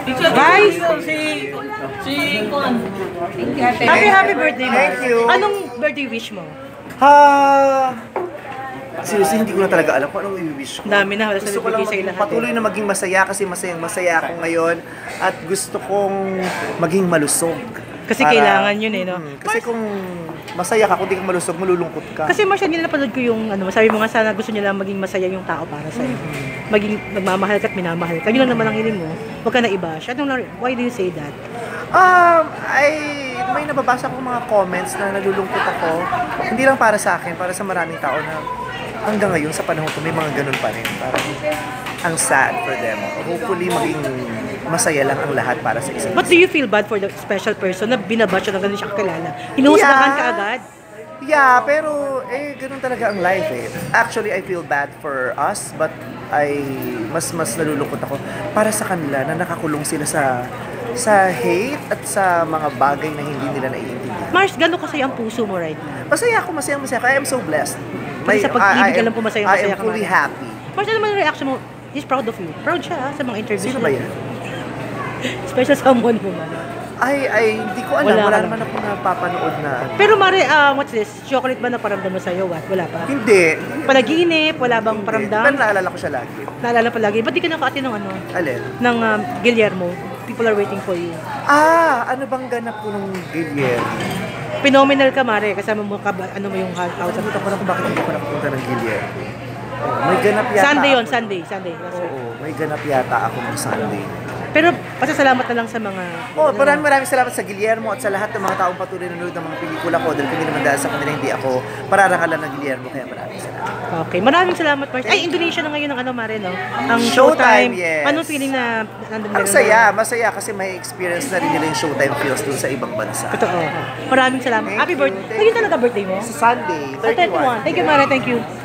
Guys, happy birthday, Mark. Thank you. Anong birthday wish mo? Seriously, hindi ko na talaga alam kung anong i-wish ko. Dami na, wala sa Gusto ko lang bibigay sa'yo lahat. patuloy na maging masaya kasi masaya ako ngayon. At gusto kong maging malusog. Kasi kailangan yun eh, no? Kasi kung masaya ka, kung di ka malusog, malulungkot ka. Kasi Marcia, hindi napanood ko yung, sabi mo nga sana gusto niya lang maging masaya yung tao para sa'yo. Maging nagmamahal ka at minamahal ka. Yun lang naman ang hiling mo. Huwag ka na i-bash. Why do you say that? May nababasa ko mga comments na nalulungkot ako. Hindi lang para sa akin, para sa maraming tao na hanggang ngayon sa panahon ko may mga ganun pa rin. Parang ang sad for them. Hopefully maging masaya lang ang lahat para sa isa't But do you feel bad for the special person na binabash na ganun siya kakilala? Hinuhusgahan ka agad? Yeah, pero ganun talaga ang life eh. Actually, I feel bad for us, but mas nalulungkot ako para sa kanila na nakakulong sila sa hate at sa mga bagay na hindi nila naiintindihan. Mars, gano'n kasi ang puso mo right now? Masaya ako. I am so blessed. Kasi sa pag-ibig ka lang po masaya ka. I am fully happy. Mars, ano naman yung reaction mo? He's proud of you. Proud siya sa mga interviews. Sino ba yan? Special someone mo man. Hindi ko alam. Wala naman ako napapanood na. Pero Mare, what's this? Chocolate ba na paramdam mo sa'yo? What? Wala pa? Hindi. Panaginip? Wala bang paramdam? Pero naalala ko siya lagi. Naalala pa lagi. Ba't di ka nakakati ng Alin? ng Guillermo? People are waiting for you. Ano bang ganap ko ng Guillermo? Phenomenal ka, Mare. Kasama mo ka ba? Ano mo yung house? Nakalimutan ko na kung bakit hindi ko nakapunta ng Guillermo. May ganap yata. Sunday ako. yun, Sunday. Oo, may ganap yata ako ng Sunday. Pero pasasalamat na lang sa mga... Maraming salamat sa Guillermo at sa lahat ng mga taong patuloy nanonood ng mga pelikula ko dahil kundi naman dahil sa kanila hindi ako pararangalan ng Guillermo, kaya maraming salamat. Okay, maraming salamat, Mars. Ay, Indonesia na ngayon ang Mare, no? Ang Showtime, yes. Anong feeling na nandun Ang saya, masaya kasi may experience na rin nila yung Showtime feels dun sa ibang bansa. Totoo. Maraming salamat. Happy birthday. Ngayon talaga birthday mo? Sa Sunday, 31. 31. Thank you, Mare. Thank you.